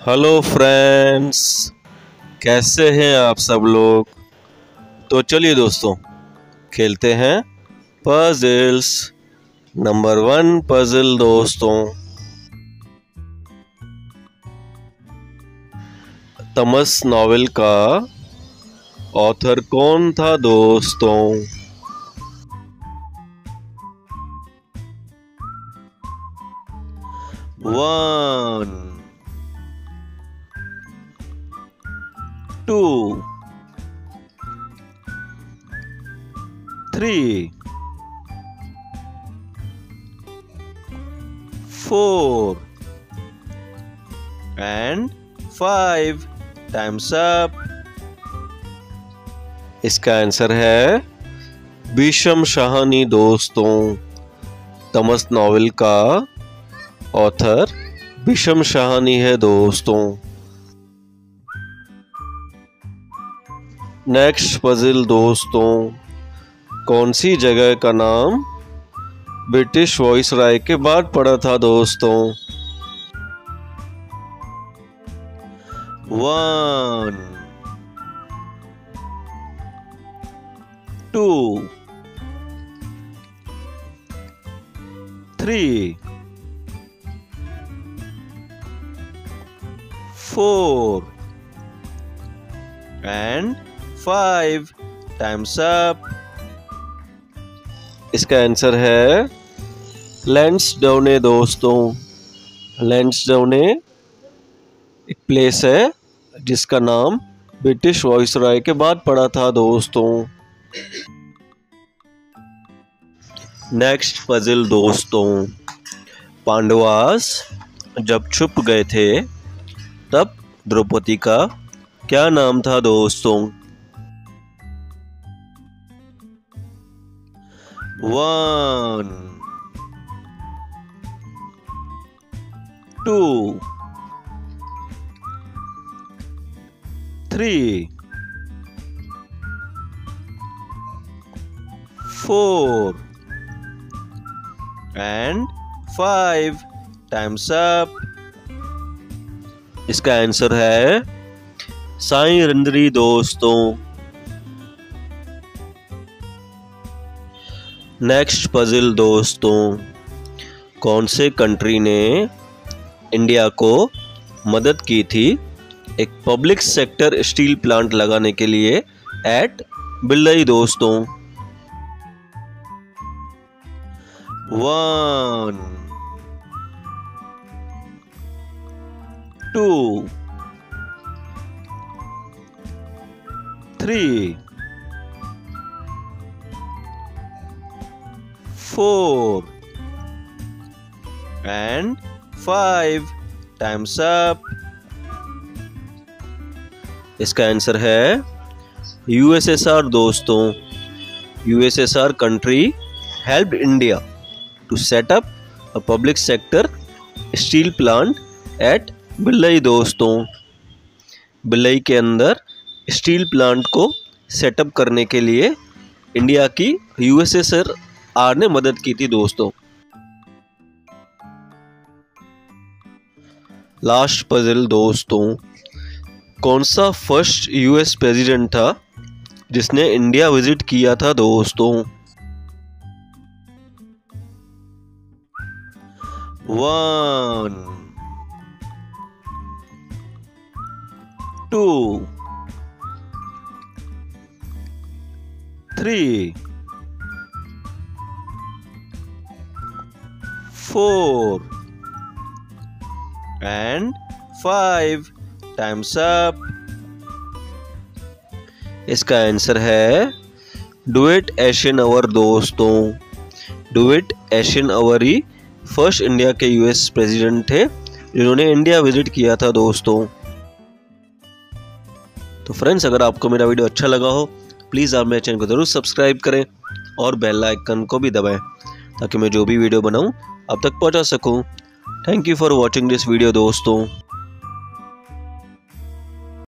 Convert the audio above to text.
Hello friends, कैसे हैं आप सब लोग। तो चलिए दोस्तों, खेलते हैं पजल्स। नंबर 1 पजल दोस्तों, तमस नॉवेल का ऑथर कौन था दोस्तों। 1 2 3 4 and 5। Times up. इसका आंसर है भीष्म शाहनी दोस्तों। तमस नॉवेल का ऑथर भीष्म शाहनी है दोस्तों। नेक्स्ट पजल दोस्तों, कौन सी जगह का नाम ब्रिटिश वॉइसरॉय के बाद पड़ा था दोस्तों। 1 2 3 4 and 5। Times up. इसका आंसर है लैंसडाउने दोस्तों। लैंसडाउने एक प्लेस है जिसका नाम ब्रिटिश वॉइसरॉय के बाद पड़ा था दोस्तों। नेक्स्ट पजल दोस्तों, पांडवास जब छुप गए थे तब द्रौपदी का क्या नाम था दोस्तों। 1 2 3 4 and 5। Times up. इसका आंसर है साई रंदरी दोस्तों। नेक्स्ट पजल दोस्तों, कौन से कंट्री ने इंडिया को मदद की थी एक पब्लिक सेक्टर स्टील प्लांट लगाने के लिए एट भिलाई दोस्तों। 1 2 3 4 and 5। Times up. इसका आंसर है यूएसएसआर दोस्तों। USSR country helped India to set up a public sector steel plant at Bhilai दोस्तों। भिलाई के अंदर स्टील प्लांट को सेटअप करने के लिए इंडिया की यूएसएसआर ने मदद की थी दोस्तों। लास्ट पजल दोस्तों, कौन सा फर्स्ट यूएस प्रेसिडेंट था जिसने इंडिया विजिट किया था दोस्तों। 1 2 3 4 and 5। Times up. इसका आंसर है डुवेट एशनअवर दोस्तों। डुवेट एशनअवर ही फर्स्ट इंडिया के यूएस प्रेसिडेंट थे जिन्होंने इंडिया विजिट किया था दोस्तों। तो फ्रेंड्स, अगर आपको मेरा वीडियो अच्छा लगा हो प्लीज़ आप मेरे चैनल को ज़रूर सब्सक्राइब करें और बेल आइकन को भी दबाएं ताकि मैं जो भी वीडियो बनाऊं आप तक पहुंचा सकूं। Thank you for watching this video दोस्तों।